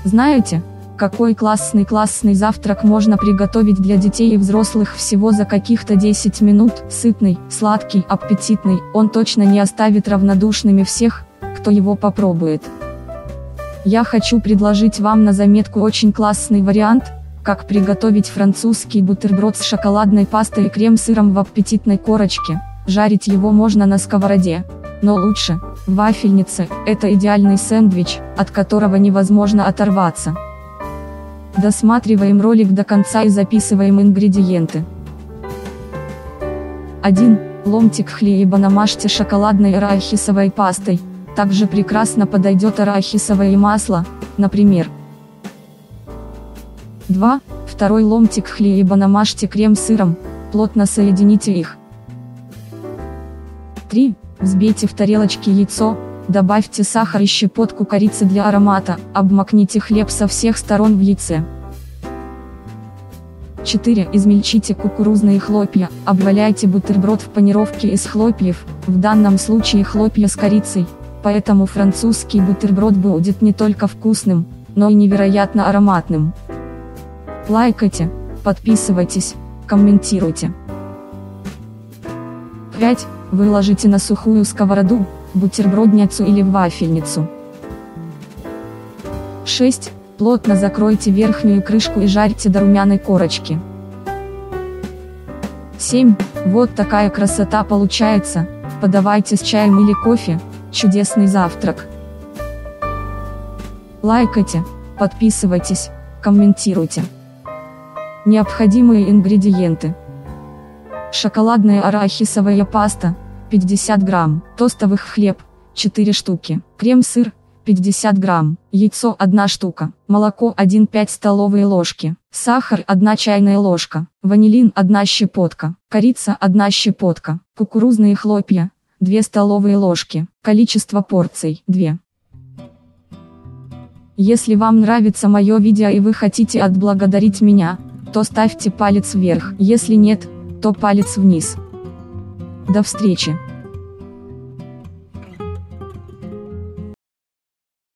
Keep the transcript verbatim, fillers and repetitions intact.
Знаете, какой классный классный завтрак можно приготовить для детей и взрослых всего за каких-то десять минут, сытный, сладкий, аппетитный, он точно не оставит равнодушными всех, кто его попробует. Я хочу предложить вам на заметку очень классный вариант, как приготовить французский бутерброд с шоколадной пастой и крем-сыром в аппетитной корочке. Жарить его можно на сковороде, но лучше в вафельнице. Это идеальный сэндвич, от которого невозможно оторваться. Досматриваем ролик до конца и записываем ингредиенты. один. Ломтик хлеба намажьте шоколадной арахисовой пастой, также прекрасно подойдет арахисовое масло, например. два. Второй ломтик хлеба намажьте крем-сыром, плотно соедините их. три. Взбейте в тарелочке яйцо, добавьте сахар и щепотку корицы для аромата, обмакните хлеб со всех сторон в яйце. четыре. Измельчите кукурузные хлопья, обваляйте бутерброд в панировке из хлопьев, в данном случае хлопья с корицей, поэтому французский бутерброд будет не только вкусным, но и невероятно ароматным. Лайкайте, подписывайтесь, комментируйте. пять. Выложите на сухую сковороду, бутербродницу или в вафельницу. шесть. Плотно закройте верхнюю крышку и жарьте до румяной корочки. семь. Вот такая красота получается, подавайте с чаем или кофе, чудесный завтрак. Лайкайте, подписывайтесь, комментируйте. Необходимые ингредиенты. Шоколадная арахисовая паста, пятьдесят грамм, тостовый хлеб, четыре штуки, крем-сыр, пятьдесят грамм, яйцо одна штука, молоко один и пять столовые ложки, сахар одна чайная ложка, ванилин одна щепотка, корица одна щепотка, кукурузные хлопья две столовые ложки, количество порций две. Если вам нравится мое видео и вы хотите отблагодарить меня, то ставьте палец вверх, если нет, то палец вниз. До встречи!